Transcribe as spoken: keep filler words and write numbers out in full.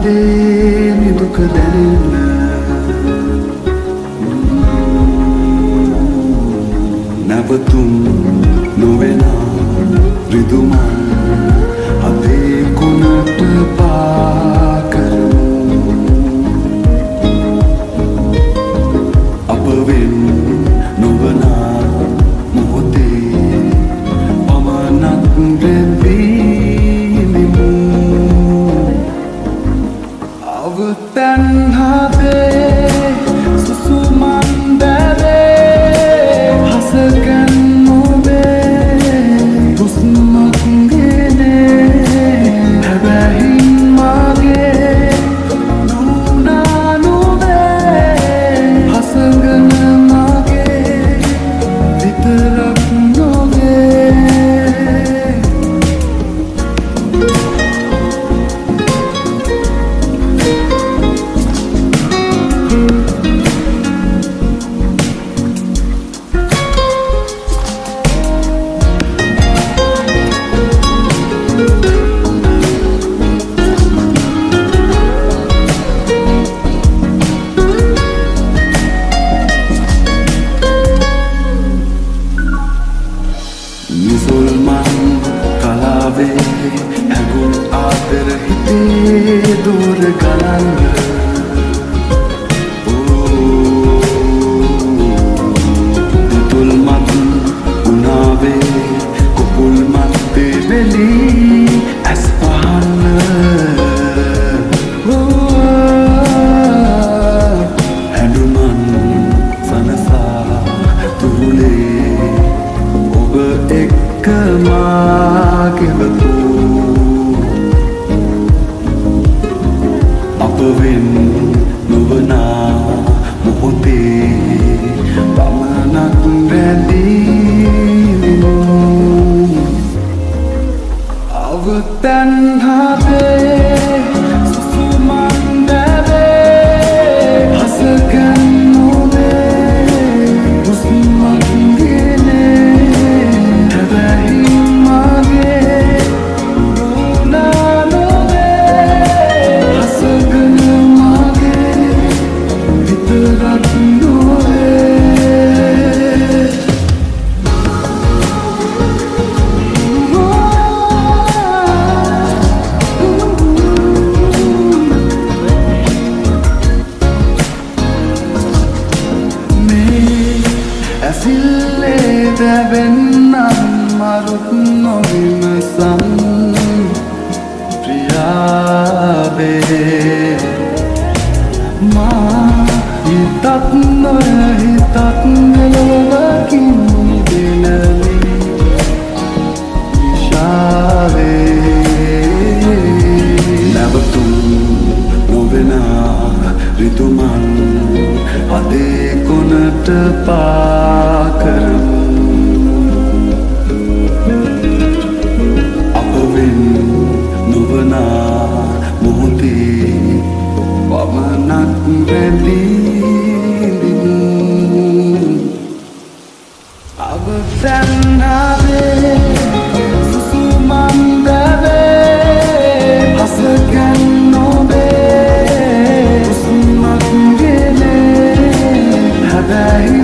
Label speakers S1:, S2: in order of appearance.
S1: හදේ නිදුක දැනෙන්න නැවතුම් නොවෙන රිදුමන් හදේ කුණට පා කරමු අපවෙන් නොවන මොහොතේ පමණක් රැඳීමු අවතන් හදේ සුසුමන් දැවේ හසකන් නොවේ හුස්මක් ගෙනේ හැබැයි මගේ නුනා නොවේ හසගන මගේ විතරක් නොවේ මුසල්මන් කලාවේ හැඟුම් ආදර හිතේ දුර ගලන්න මුතුල්මන් උනාවේ කුකුල් මත්තේ වෙලි ඇස් පහන්න හැඬුමන් සනසා තුරුලේ ඔබ එක්ක මාගෙවතු අපවෙන් නොවනා මොහොතේ පමණක් රැඳීමු අවතන් හදේ සුසුමන් දැවේ හසකන් නොවේ හුස්මක් ගෙනේ හැබැයි මගේ නුනා නොවේ හසගන මගේ විතරක් නොවේ ඇසිල්ලේ දැවෙන්නන් මරුත් නොවිමසන් ප්‍රියාවේ මා හිතත් නොය හිතත් මෙලොවකින් දෙනලි විශාවේ නැවතුම් නොවෙන රිතුමන් හදේ කොනට පා කරමු අපවෙන් නොවන මොහොතේ පමණක් රැඳීමු අවතන් හදේ සුසුමන් දැවේ හසකන් නොවේ හුස්මක් ගෙනේ හැබැයි